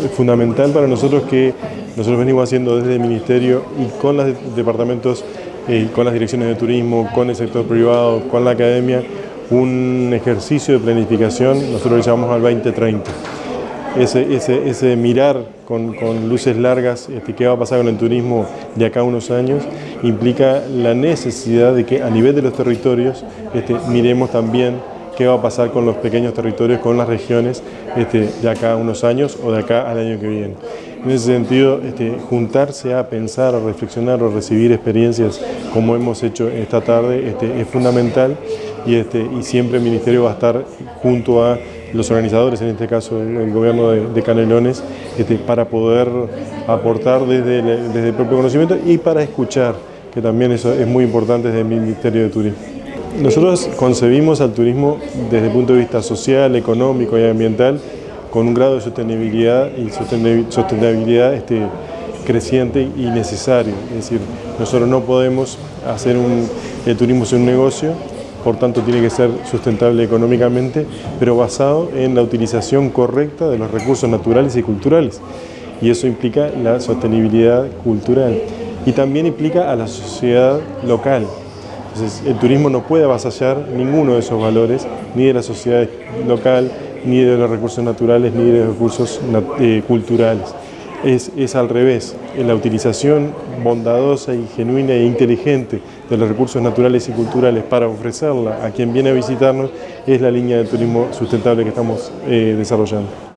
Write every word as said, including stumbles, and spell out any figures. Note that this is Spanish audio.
fundamental para nosotros que nosotros venimos haciendo desde el Ministerio y con los departamentos, eh, con las direcciones de turismo, con el sector privado, con la academia, un ejercicio de planificación, nosotros le llamamos al veinte treinta. Ese, ese, ese mirar con, con luces largas este, qué va a pasar con el turismo de acá a unos años, implica la necesidad de que a nivel de los territorios este, miremos también qué va a pasar con los pequeños territorios, con las regiones este, de acá a unos años o de acá al año que viene. En ese sentido, este, juntarse a pensar, a reflexionar o recibir experiencias como hemos hecho esta tarde este, es fundamental y, este, y siempre el Ministerio va a estar junto a los organizadores, en este caso el, el gobierno de, de Canelones, este, para poder aportar desde el, desde el propio conocimiento y para escuchar, que también eso es muy importante desde el Ministerio de Turismo. Nosotros concebimos al turismo desde el punto de vista social, económico y ambiental con un grado de sostenibilidad y sostenibilidad este, creciente y necesario. Es decir, nosotros no podemos hacer un, el turismo ser un negocio, por tanto tiene que ser sustentable económicamente, pero basado en la utilización correcta de los recursos naturales y culturales. Y eso implica la sostenibilidad cultural y también implica a la sociedad local. Entonces, el turismo no puede avasallar ninguno de esos valores, ni de la sociedad local, ni de los recursos naturales, ni de los recursos eh, culturales. Es, es al revés, en la utilización bondadosa y genuina e inteligente de los recursos naturales y culturales para ofrecerla a quien viene a visitarnos, es la línea de turismo sustentable que estamos eh, desarrollando.